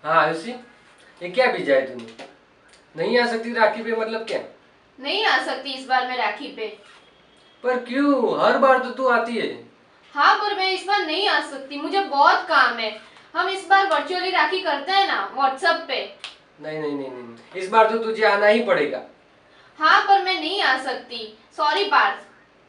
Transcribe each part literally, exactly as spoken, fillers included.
हाँ आयुषी, ये क्या भेजा है तूने? नहीं आ सकती राखी पे मतलब क्या? नहीं आ सकती इस बार मैं राखी पे। पर क्यों? हर बार तो तू आती है। हाँ पर मैं इस बार नहीं आ सकती, मुझे बहुत काम है। हम इस बार वर्चुअली राखी करते हैं ना व्हाट्सएप पे। नहीं नहीं नहीं नहीं, इस बार तो तुझे आना ही पड़ेगा। हाँ पर मैं नहीं आ सकती, सॉरी पार्थ।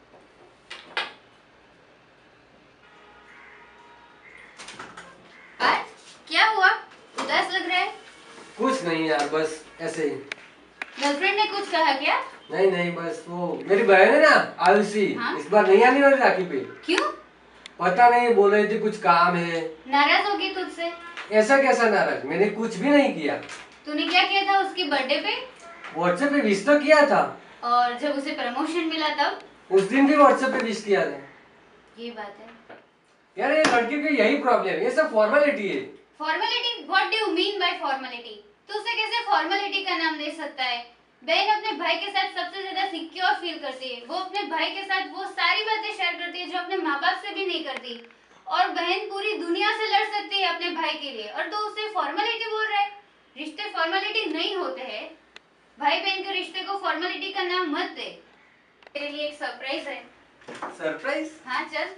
पार्थ, क्या हुआ? उदास लग रहा है। कुछ नहीं यार, बस ऐसे ही। गर्लफ्रेंड ने कुछ कहा क्या? नहीं नहीं, बस वो मेरी बहन है ना आयुषी, हाँ? इस बार नहीं आने वाली राखी पे। क्यों? पता नहीं, बोल रही थी कुछ काम है। नाराज होगी तुझसे? ऐसा कैसा नाराज? मैंने कुछ भी नहीं किया। तूने क्या किया था उसकी बर्थडे पे? व्हाट्सएप पे विश तो किया था। और जब उसे प्रमोशन मिला तब? उस दिन भी व्हाट्सएप पे विश किया था। ये बात है यार ये लड़की की यही प्रॉब्लम है, ये सब फॉर्मेलिटी है। Formality? What do you mean by formality? तू उसे कैसे फॉर्मेलिटी का नाम दे सकता है? बहन अपने भाई के साथ सबसे ज्यादा सिक्योर फील करती है। वो अपने भाई के साथ वो सारी बातें शेयर करती है जो अपने माँ बाप से भी नहीं करती। और बहन पूरी दुनिया से लड़ सकती है अपने भाई के लिए, और तो उसे फॉर्मेलिटी बोल रहा है? रिश्ते फॉर्मेलिटी नहीं होते हैं। भाई बहन के रिश्ते को फॉर्मेलिटी का नाम मत दे। तेरे लिए एक सरप्राइज है। सरप्राइज? हाँ चल।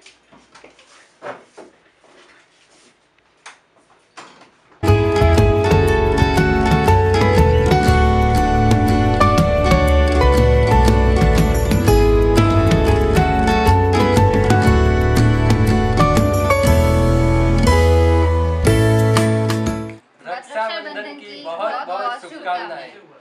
रक्षाबंधन की बहुत बहुत शुभकामनाएं।